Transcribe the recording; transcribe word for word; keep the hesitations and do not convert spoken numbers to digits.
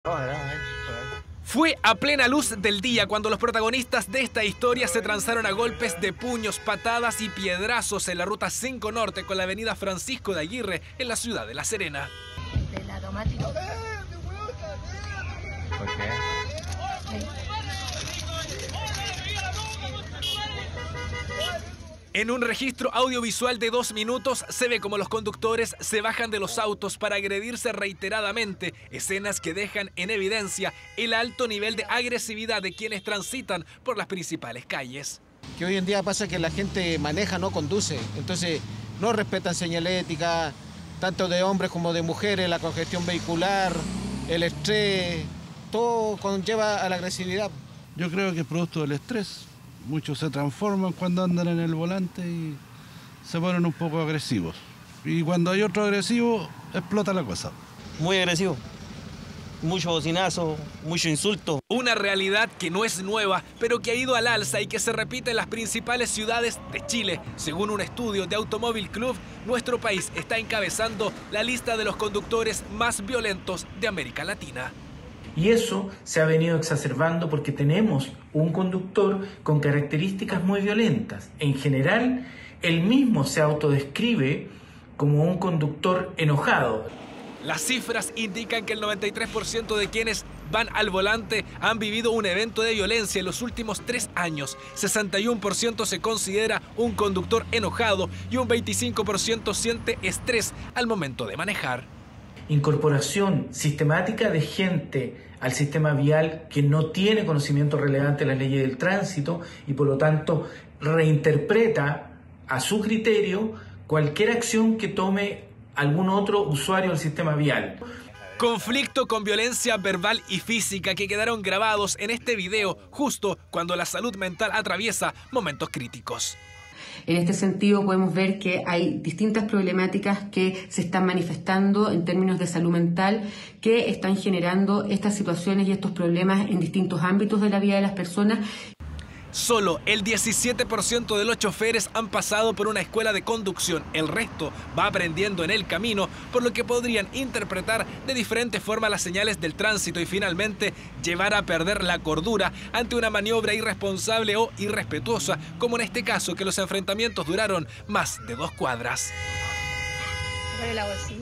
Fue a plena luz del día cuando los protagonistas de esta historia se transaron a golpes de puños, patadas y piedrazos en la Ruta cinco Norte con la avenida Francisco de Aguirre en la ciudad de La Serena. En un registro audiovisual de dos minutos se ve como los conductores se bajan de los autos para agredirse reiteradamente, escenas que dejan en evidencia el alto nivel de agresividad de quienes transitan por las principales calles. Que hoy en día pasa que la gente maneja, no conduce, entonces no respetan señalética, tanto de hombres como de mujeres, la congestión vehicular, el estrés, todo conlleva a la agresividad. Yo creo que es producto del estrés. Muchos se transforman cuando andan en el volante y se ponen un poco agresivos. Y cuando hay otro agresivo, explota la cosa. Muy agresivo. Mucho bocinazo, mucho insulto. Una realidad que no es nueva, pero que ha ido al alza y que se repite en las principales ciudades de Chile. Según un estudio de Automóvil Club, nuestro país está encabezando la lista de los conductores más violentos de América Latina. Y eso se ha venido exacerbando porque tenemos un conductor con características muy violentas. En general, él mismo se autodescribe como un conductor enojado. Las cifras indican que el noventa y tres por ciento de quienes van al volante han vivido un evento de violencia en los últimos tres años. sesenta y uno por ciento se considera un conductor enojado y un veinticinco por ciento siente estrés al momento de manejar. Incorporación sistemática de gente al sistema vial que no tiene conocimiento relevante de las leyes del tránsito y por lo tanto reinterpreta a su criterio cualquier acción que tome algún otro usuario del sistema vial. Conflicto con violencia verbal y física que quedaron grabados en este video justo cuando la salud mental atraviesa momentos críticos. En este sentido podemos ver que hay distintas problemáticas que se están manifestando en términos de salud mental que están generando estas situaciones y estos problemas en distintos ámbitos de la vida de las personas. Solo el diecisiete por ciento de los choferes han pasado por una escuela de conducción. El resto va aprendiendo en el camino, por lo que podrían interpretar de diferente forma las señales del tránsito y finalmente llevar a perder la cordura ante una maniobra irresponsable o irrespetuosa, como en este caso que los enfrentamientos duraron más de dos cuadras. Por la bolsilla.